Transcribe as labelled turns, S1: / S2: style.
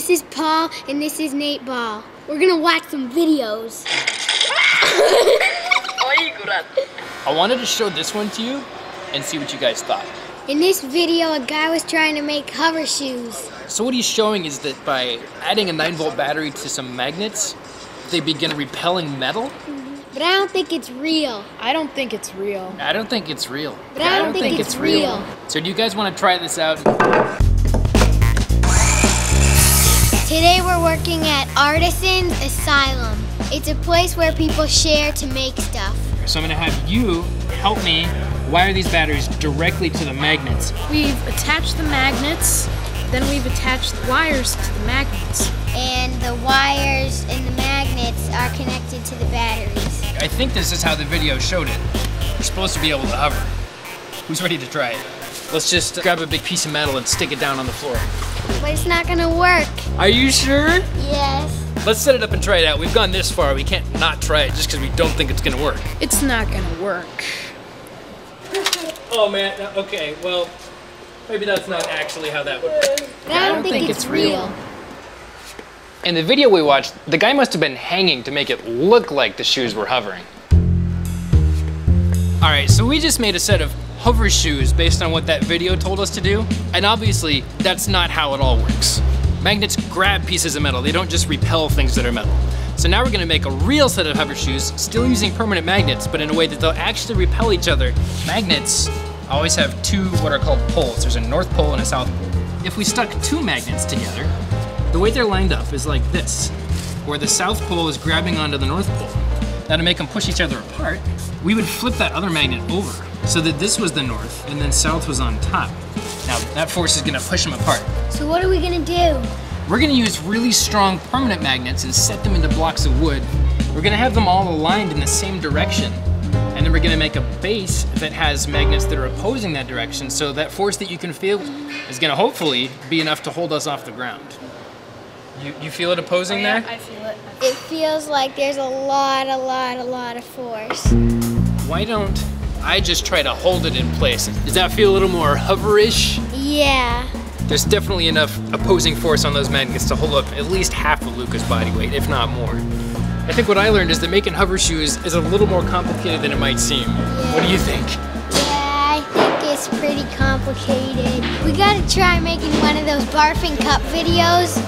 S1: This is Paul, and this is Nate Ball. We're gonna watch some videos.
S2: I wanted to show this one to you and see what you guys thought.
S1: In this video, a guy was trying to make hover shoes.
S2: So what he's showing is that by adding a 9-volt battery to some magnets, they begin repelling metal.
S1: But I don't think it's real.
S3: I don't think it's real.
S2: I don't think it's real.
S1: But I don't think it's real.
S2: So do you guys want to try this out?
S1: Today we're working at Artisans Asylum. It's a place where people share to make stuff.
S2: So I'm going to have you help me wire these batteries directly to the magnets.
S3: We've attached the magnets, then we've attached the wires to the magnets.
S1: And the wires and the magnets are connected to the batteries.
S2: I think this is how the video showed it. You're supposed to be able to hover. Who's ready to try it? Let's just grab a big piece of metal and stick it down on the floor.
S1: But it's not gonna work.
S2: Are you sure?
S1: Yes.
S2: Let's set it up and try it out. We've gone this far, we can't not try it just because we don't think it's gonna work.
S3: It's not gonna work.
S2: Oh man, okay, well, maybe that's not actually how that would work.
S1: But I don't think it's real.
S2: In the video we watched, the guy must have been hanging to make it look like the shoes were hovering. All right, so we just made a set of hover shoes based on what that video told us to do, and obviously that's not how it all works. Magnets grab pieces of metal, they don't just repel things that are metal. So now we're gonna make a real set of hover shoes, still using permanent magnets, but in a way that they'll actually repel each other. Magnets always have two what are called poles. There's a north pole and a south pole. If we stuck two magnets together, the way they're lined up is like this, where the south pole is grabbing onto the north pole. Now to make them push each other apart, we would flip that other magnet over so that this was the north and then south was on top. Now that force is gonna push them apart.
S1: So what are we gonna do?
S2: We're gonna use really strong permanent magnets and set them into blocks of wood. We're gonna have them all aligned in the same direction. And then we're gonna make a base that has magnets that are opposing that direction, so that force that you can feel is gonna hopefully be enough to hold us off the ground. You feel it opposing there?
S3: I feel it.
S1: It feels like there's a lot of force.
S2: Why don't I just try to hold it in place? Does that feel a little more hoverish?
S1: Yeah.
S2: There's definitely enough opposing force on those magnets to hold up at least half of Luka's body weight, if not more. I think what I learned is that making hover shoes is a little more complicated than it might seem.
S1: Yeah.
S2: What do you think?
S1: Yeah, I think it's pretty complicated. We gotta try making one of those barfing cup videos.